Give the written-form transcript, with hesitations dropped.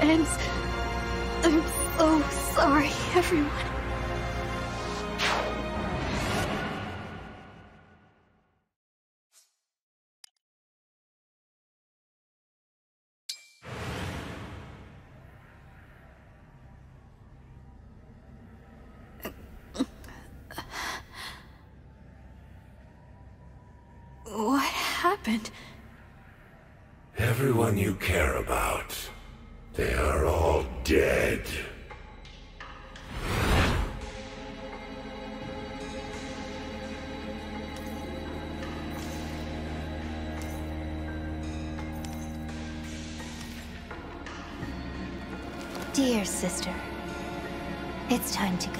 ends. I'm so sorry, everyone. What happened? Everyone you care about, they are all dead. Dear sister, it's time to go.